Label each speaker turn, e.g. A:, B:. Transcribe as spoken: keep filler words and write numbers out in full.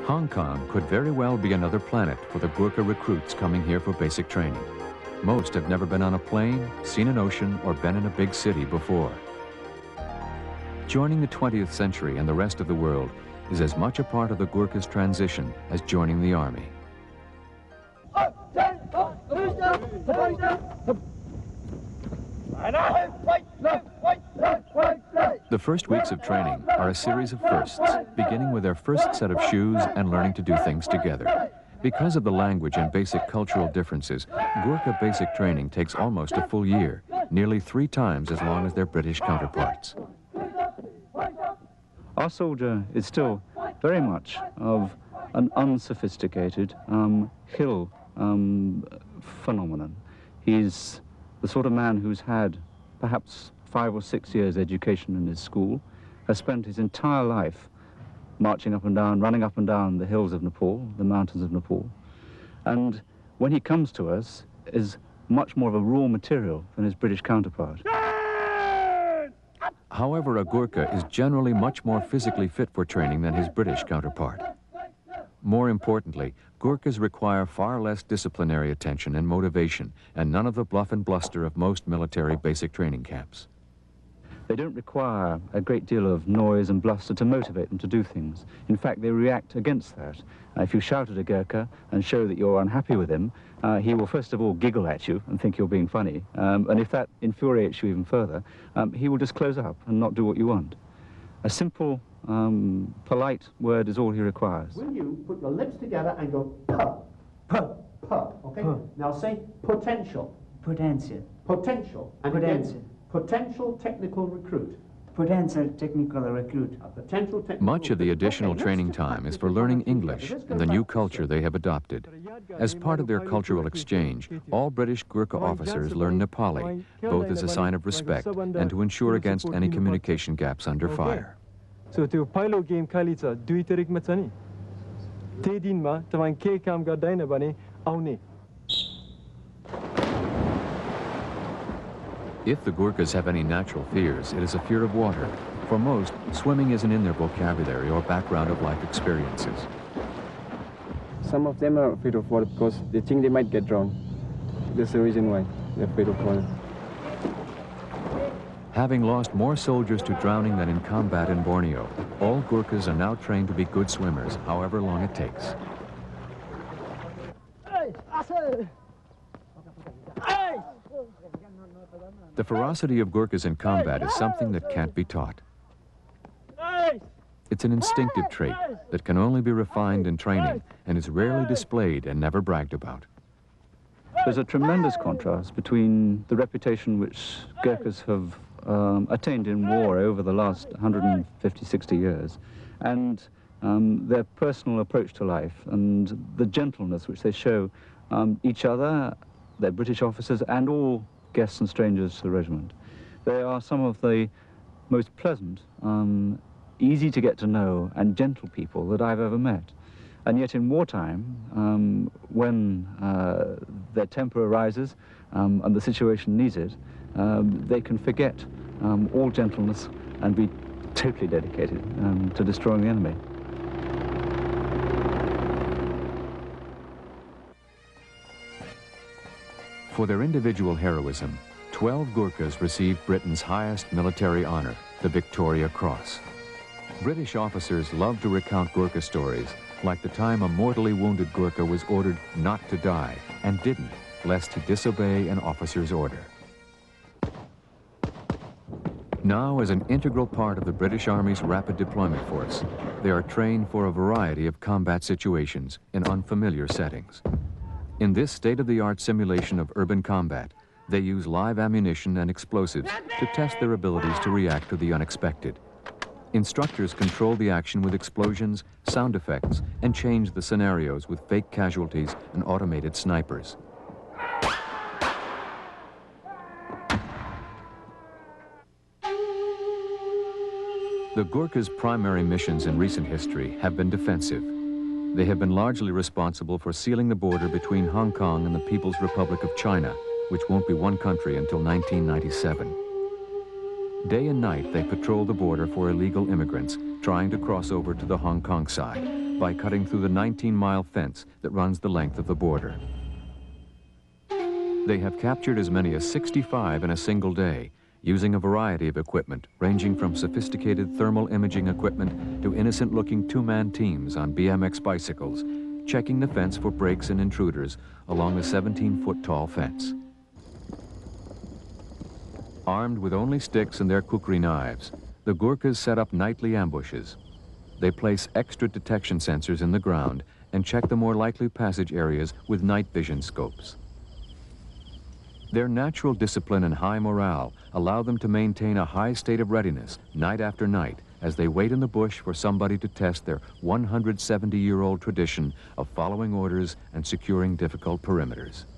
A: Hong Kong could very well be another planet for the Gurkha recruits coming here for basic training. Most have never been on a plane, seen an ocean, or been in a big city before. Joining the twentieth century and the rest of the world is as much a part of the Gurkhas' transition as joining the army. The first weeks of training are a series of firsts, beginning with their first set of shoes and learning to do things together. Because of the language and basic cultural differences, Gurkha basic training takes almost a full year, nearly three times as long as their British counterparts.
B: Our soldier is still very much of an unsophisticated um, hill um, phenomenon. He's the sort of man who's had perhaps five or six years education in his school, has spent his entire life marching up and down, running up and down the hills of Nepal, the mountains of Nepal. And when he comes to us, is much more of a raw material than his British counterpart.
A: However, a Gurkha is generally much more physically fit for training than his British counterpart. More importantly, Gurkhas require far less disciplinary attention and motivation, and none of the bluff and bluster of most military basic training camps.
B: They don't require a great deal of noise and bluster to motivate them to do things. In fact, they react against that. Uh, if you shout at a Gurkha and show that you're unhappy with him, uh, he will first of all giggle at you and think you're being funny. Um, and if that infuriates you even further, um, he will just close up and not do what you want. A simple, um, polite word is all he requires.
C: Will you put your lips together and go puh, puh, puh, okay? Puh. Now say potential.
D: Potential.
C: Potential. And
D: Potential.
C: Again, potential technical recruit.
D: Potential technical recruit.
C: A potential technical
A: Much of the additional training time is for learning English and the new culture they have adopted. As part of their cultural exchange, all British Gurkha officers learn Nepali, both as a sign of respect and to ensure against any communication gaps under fire.
E: So त्यो पहिलो game खाली छ दुई तारिखमा छ नि त्यही दिनमा तपाईं केही काम गर्दैन भने आउने.
A: If the Gurkhas have any natural fears, it is a fear of water. For most, swimming isn't in their vocabulary or background of life experiences.
F: Some of them are afraid of water because they think they might get drowned. That's the reason why they're afraid of water.
A: Having lost more soldiers to drowning than in combat in Borneo, all Gurkhas are now trained to be good swimmers, however long it takes. The ferocity of Gurkhas in combat is something that can't be taught. It's an instinctive trait that can only be refined in training and is rarely displayed and never bragged about.
B: There's a tremendous contrast between the reputation which Gurkhas have um, attained in war over the last one hundred fifty, sixty years and um, their personal approach to life and the gentleness which they show um, each other, their British officers, and all guests and strangers to the regiment. They are some of the most pleasant, um, easy to get to know and gentle people that I've ever met. And yet in wartime, um, when uh, their temper arises um, and the situation needs it, um, they can forget um, all gentleness and be totally dedicated um, to destroying the enemy.
A: For their individual heroism, twelve Gurkhas received Britain's highest military honor, the Victoria Cross. British officers love to recount Gurkha stories, like the time a mortally wounded Gurkha was ordered not to die, and didn't, lest he disobey an officer's order. Now, as an integral part of the British Army's Rapid Deployment Force, they are trained for a variety of combat situations in unfamiliar settings. In this state-of-the-art simulation of urban combat, they use live ammunition and explosives to test their abilities to react to the unexpected. Instructors control the action with explosions, sound effects, and change the scenarios with fake casualties and automated snipers. The Gurkhas' primary missions in recent history have been defensive. They have been largely responsible for sealing the border between Hong Kong and the People's Republic of China, which won't be one country until nineteen ninety-seven. Day and night, they patrol the border for illegal immigrants trying to cross over to the Hong Kong side, by cutting through the nineteen mile fence that runs the length of the border. They have captured as many as sixty-five in a single day, using a variety of equipment ranging from sophisticated thermal imaging equipment to innocent-looking two-man teams on B M X bicycles, checking the fence for breaks and intruders along the seventeen foot tall fence. Armed with only sticks and their kukri knives, the Gurkhas set up nightly ambushes. They place extra detection sensors in the ground and check the more likely passage areas with night vision scopes. Their natural discipline and high morale allow them to maintain a high state of readiness night after night as they wait in the bush for somebody to test their one hundred seventy year old tradition of following orders and securing difficult perimeters.